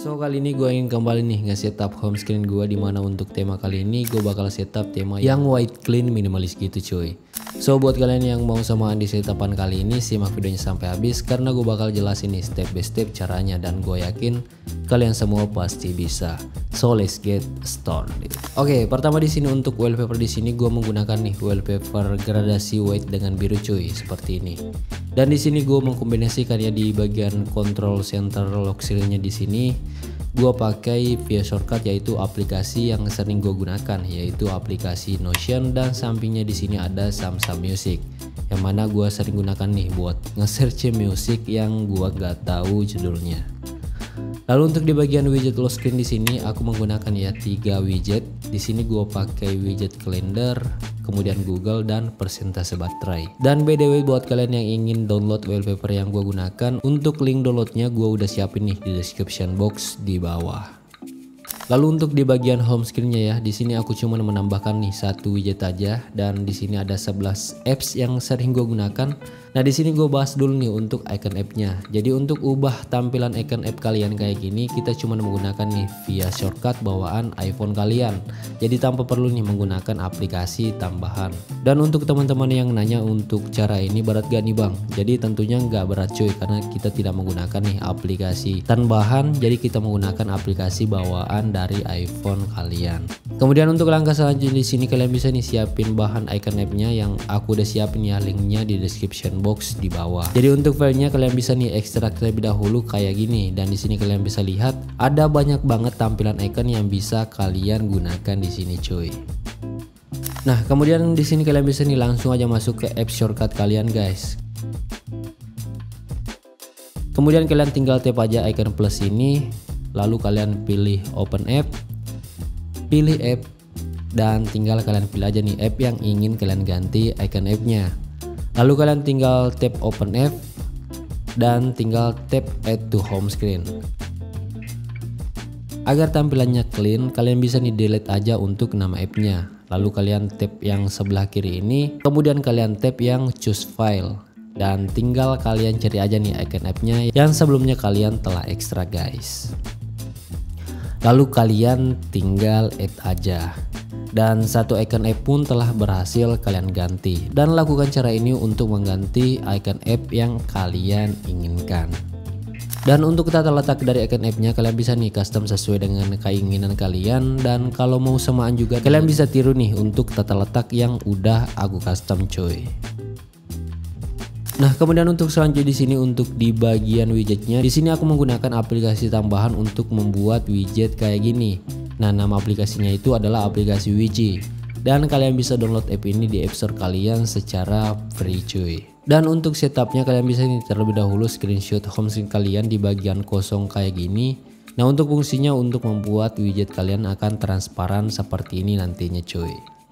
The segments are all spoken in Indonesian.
So kali ini gue ingin kembali nih nge-setup home screen gue, dimana untuk tema kali ini gue bakal setup tema yang white clean minimalis gitu cuy. So buat kalian yang mau samaan di setupan kali ini, simak videonya sampai habis karena gue bakal jelasin nih step by step caranya, dan gue yakin kalian semua pasti bisa. So let's get started. Oke, pertama di sini untuk wallpaper, di sini gue menggunakan nih wallpaper gradasi white dengan biru cuy, seperti ini. Dan di sini gue mengkombinasikan ya di bagian control center lock screen-nya. Di sini gue pakai via shortcut, yaitu aplikasi yang sering gue gunakan, yaitu aplikasi Notion, dan sampingnya di sini ada Samsung Music, yang mana gue sering gunakan nih buat nge-search musik yang gue gak tahu judulnya. Lalu untuk di bagian widget lock screen, di sini aku menggunakan ya 3 widget. Di sini gue pakai widget kalender, kemudian Google, dan persentase baterai. Dan by the way, buat kalian yang ingin download wallpaper yang gue gunakan, untuk link downloadnya gue udah siapin nih di description box di bawah. Lalu untuk di bagian home screen-nya ya, di sini aku cuma menambahkan nih 1 widget aja, dan di sini ada 11 apps yang sering gue gunakan. Nah di sini gue bahas dulu nih untuk icon app-nya. Jadi untuk ubah tampilan icon app kalian kayak gini, kita cuma menggunakan nih via shortcut bawaan iPhone kalian. Jadi tanpa perlu nih menggunakan aplikasi tambahan. Dan untuk teman-teman yang nanya untuk cara ini berat gak nih bang? Jadi tentunya nggak berat cuy, karena kita tidak menggunakan nih aplikasi tambahan. Jadi kita menggunakan aplikasi bawaan dari iPhone kalian. Kemudian untuk langkah selanjutnya, di sini kalian bisa nih siapin bahan icon app-nya yang aku udah siapin ya, linknya di description box di bawah. Jadi untuk filenya kalian bisa nih ekstrak terlebih dahulu kayak gini, dan di sini kalian bisa lihat ada banyak banget tampilan icon yang bisa kalian gunakan di sini cuy. Nah kemudian di sini kalian bisa nih langsung aja masuk ke app shortcut kalian guys. Kemudian kalian tinggal tap aja icon plus ini, lalu kalian pilih open app, pilih app, dan tinggal kalian pilih aja nih app yang ingin kalian ganti icon app-nya. Lalu kalian tinggal tap open app dan tinggal tap add to home screen. Agar tampilannya clean, kalian bisa nih delete aja untuk nama app-nya. Lalu kalian tap yang sebelah kiri ini, kemudian kalian tap yang choose file, dan tinggal kalian cari aja nih icon app-nya yang sebelumnya kalian telah ekstrak guys. Lalu kalian tinggal add aja, dan 1 icon app pun telah berhasil kalian ganti. Dan lakukan cara ini untuk mengganti icon app yang kalian inginkan. Dan untuk tata letak dari icon app-nya kalian bisa nih custom sesuai dengan keinginan kalian, dan kalau mau samaan juga kalian bisa tiru nih untuk tata letak yang udah aku custom cuy. Nah kemudian untuk selanjutnya di sini untuk di bagian widgetnya, di sini aku menggunakan aplikasi tambahan untuk membuat widget kayak gini. Nah nama aplikasinya itu adalah aplikasi Wiji, dan kalian bisa download app ini di App Store kalian secara free cuy. Dan untuk setupnya kalian bisa nih terlebih dahulu screenshot home screen kalian di bagian kosong kayak gini. Nah untuk fungsinya untuk membuat widget kalian akan transparan seperti ini nantinya cuy.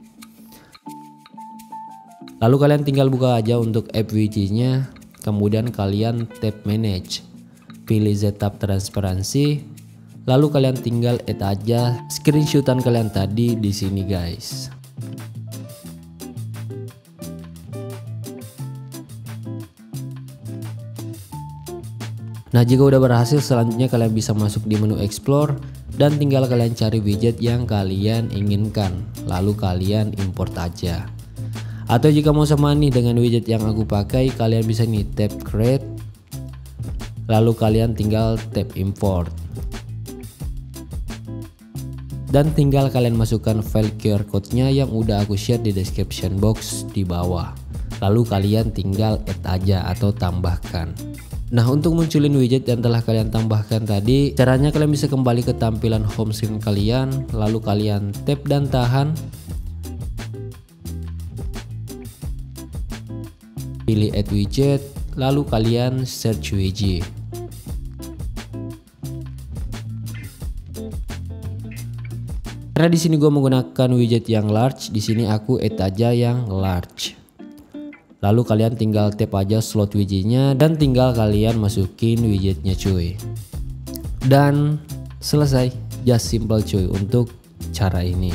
Lalu kalian tinggal buka aja untuk app Wiji-nya, kemudian kalian tap manage, pilih setup transparansi, lalu kalian tinggal add aja screenshotan kalian tadi di sini guys. Nah jika udah berhasil, selanjutnya kalian bisa masuk di menu explore dan tinggal kalian cari widget yang kalian inginkan, lalu kalian import aja. Atau jika mau sama nih dengan widget yang aku pakai, kalian bisa nih tap create, lalu kalian tinggal tap import, dan tinggal kalian masukkan file QR code-nya yang udah aku share di description box di bawah. Lalu kalian tinggal add aja atau tambahkan. Nah untuk munculin widget yang telah kalian tambahkan tadi, caranya kalian bisa kembali ke tampilan home screen kalian, lalu kalian tap dan tahan, pilih add widget, lalu kalian search Wiji. Karena di sini gue menggunakan widget yang large, di sini aku add aja yang large. Lalu kalian tinggal tap aja slot widgetnya dan tinggal kalian masukin widgetnya cuy. Dan selesai, just simple cuy untuk cara ini.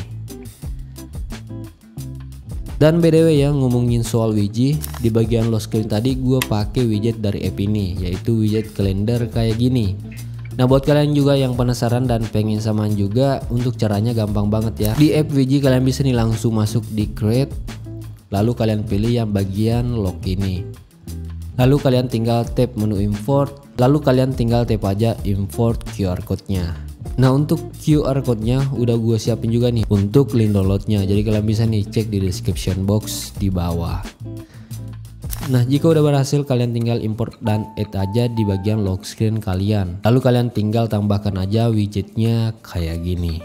Dan by the way ya, ngomongin soal widget, di bagian lock screen tadi gue pakai widget dari app ini, yaitu widget kalender kayak gini. Nah buat kalian juga yang penasaran dan pengen samaan juga, untuk caranya gampang banget ya. Di app WG kalian bisa nih langsung masuk di create, lalu kalian pilih yang bagian lock ini. Lalu kalian tinggal tap menu import, lalu kalian tinggal tap aja import QR code-nya. Nah untuk QR code-nya udah gue siapin juga nih untuk link download-nya. Jadi kalian bisa nih cek di description box di bawah. Nah jika udah berhasil, kalian tinggal import dan add aja di bagian lock screen kalian. Lalu kalian tinggal tambahkan aja widgetnya kayak gini.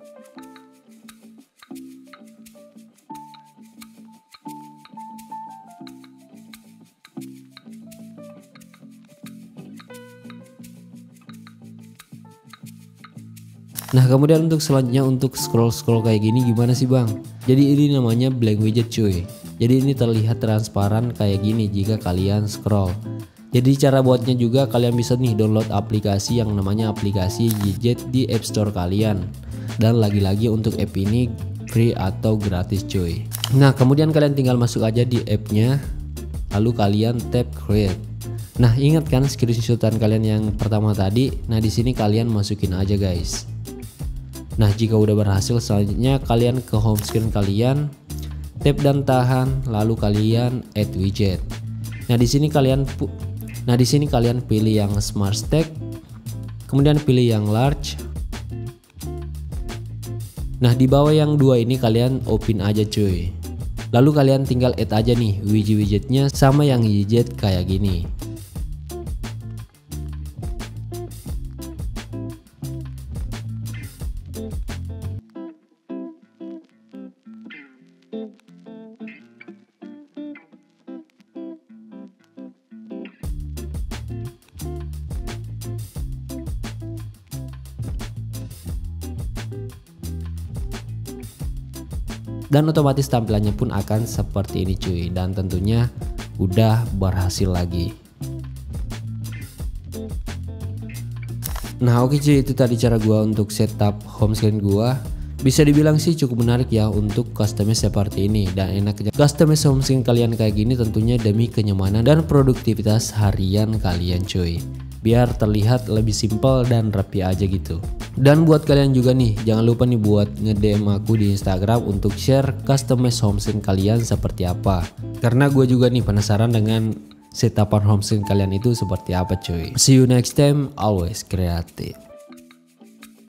Nah kemudian untuk selanjutnya, untuk scroll kayak gini gimana sih bang? Jadi ini namanya blank widget cuy. Jadi ini terlihat transparan kayak gini jika kalian scroll. Jadi cara buatnya juga kalian bisa nih download aplikasi yang namanya aplikasi Widget di App Store kalian. Dan lagi-lagi untuk app ini free atau gratis cuy. Nah kemudian kalian tinggal masuk aja di appnya, lalu kalian tap create. Nah ingat kan screenshotan kalian yang pertama tadi? Nah di sini kalian masukin aja guys. Nah jika udah berhasil, selanjutnya kalian ke home screen kalian, tap dan tahan, lalu kalian add widget. Nah di sini kalian pilih yang smart stack, kemudian pilih yang large. Nah di bawah yang dua ini kalian open aja cuy. Lalu kalian tinggal add aja nih widgetnya sama yang widget kayak gini. Dan otomatis tampilannya pun akan seperti ini cuy, dan tentunya udah berhasil lagi. Nah oke cuy, itu tadi cara gua untuk setup home screen gua. Bisa dibilang sih cukup menarik ya untuk customize seperti ini, dan enaknya customize home screen kalian kayak gini tentunya demi kenyamanan dan produktivitas harian kalian cuy, biar terlihat lebih simpel dan rapi aja gitu. Dan buat kalian juga nih, jangan lupa nih buat nge-DM aku di Instagram untuk share customize home screen kalian seperti apa, karena gue juga nih penasaran dengan setapan home screen kalian itu seperti apa cuy. See you next time, always creative.